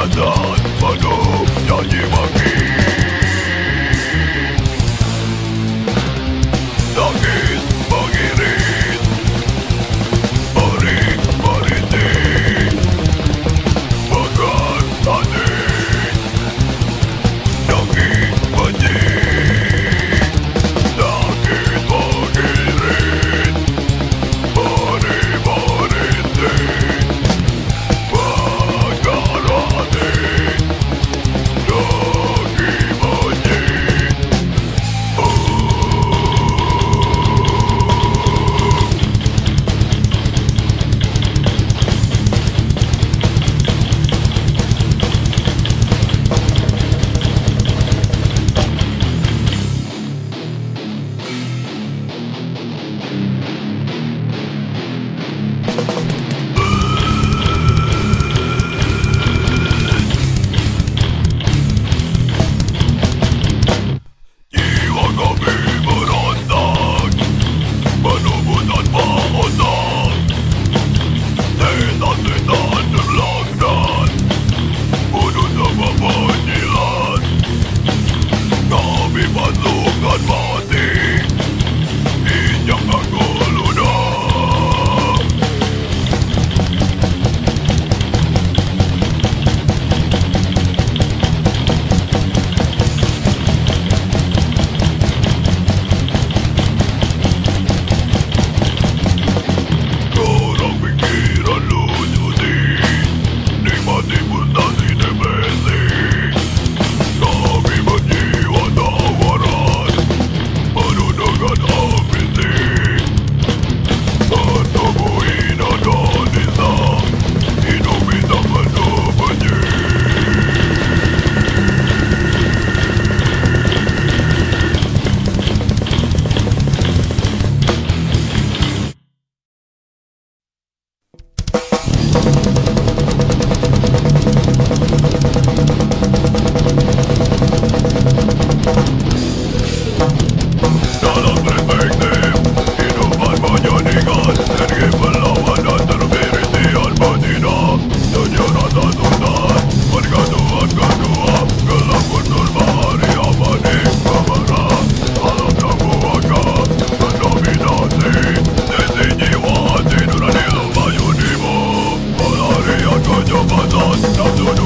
batan penuh janji maki. Tangis mengiris, beri merintih, pegang hati, nyakit benci, sakit mengiris, beri merintih, pegang hati, nyakit benci. Jiwa kami berontak, menunggu tanpa otak. Setan-setan terlaknat, bunuh tanpa penjilat. Kami pasukan mati, injak aku lunak. Korang pikiran lu cuti, nikmati mutasi depresi. Kami berjiwa tak waras, penuh dengan ambisi. Bertumbuhi nada nisa, hidup kita penuh benci. Dalam perspektif, hidupan menjadikan energi perlawanan terberisian betina. Sejarah tak tuntas, pergantungan kedua, gelap guntur bahari abadi kemerah. Alam tak buahkan, mendominasi, sesi jiwa hati nurani lupa yudimu. Pelarian kecepatan, nafsu